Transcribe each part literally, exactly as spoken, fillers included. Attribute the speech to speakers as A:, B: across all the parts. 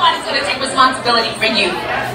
A: nobody's gonna take responsibility for you.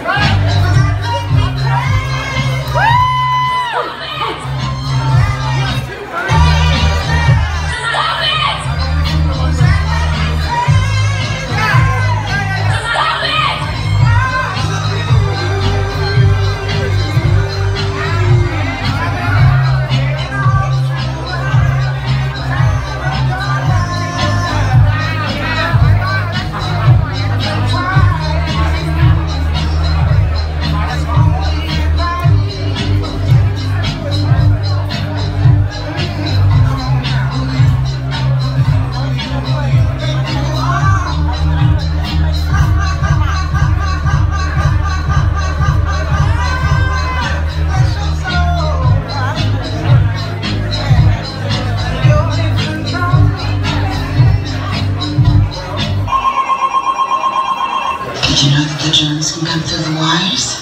B: Did you know that the germs can come through the wires?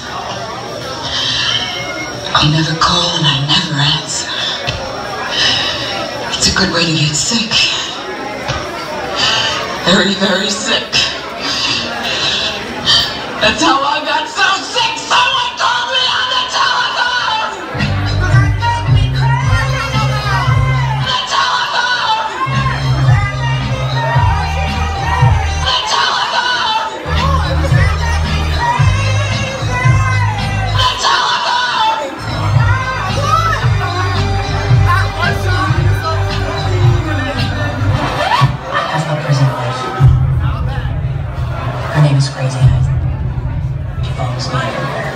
B: I never call and I never answer. It's a good way to get sick. Very, very sick. That's how I got so sick. Someone called me on the telephone! The telephone! The telephone! The telephone! That's my prison life. Her name is Crazy Eyes. She follows me everywhere.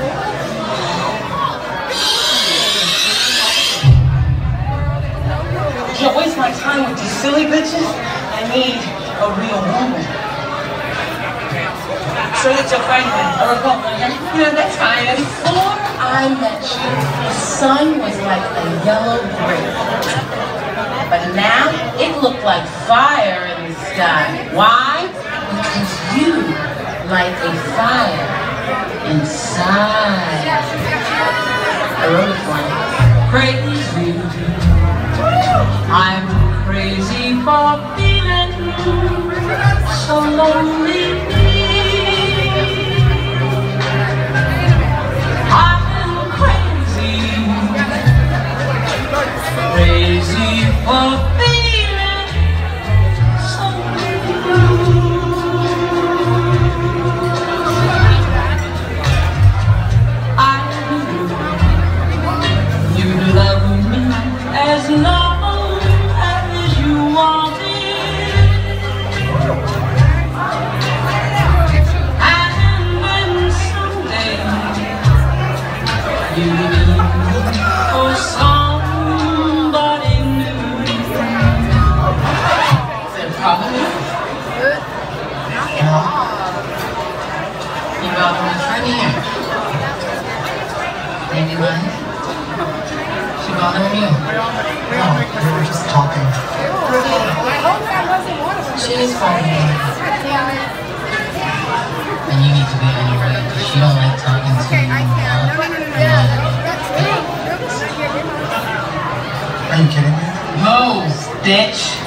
C: I can't waste my time with these silly bitches. I need a real woman. So it's your friend then, a Republican. You know, that's fine. Before I met you, the sun was like a yellow grape. But now, it looked like fire in the sky. Why? Because you light a fire inside. I wrote it for you. Crazy. I'm crazy for feeling so lonely. I'm crazy. Crazy for feeling so blue. I knew you'd love me as long as you wanted. And then someday you leave for somebody new. Is there a problem? You bother my friend here. Maybe mine? She bothering you?
B: No, we were just talking.
C: She is bothering you.
B: And you need to be on your way, because she don't like talking to you. Are you kidding me?
C: Mose, bitch.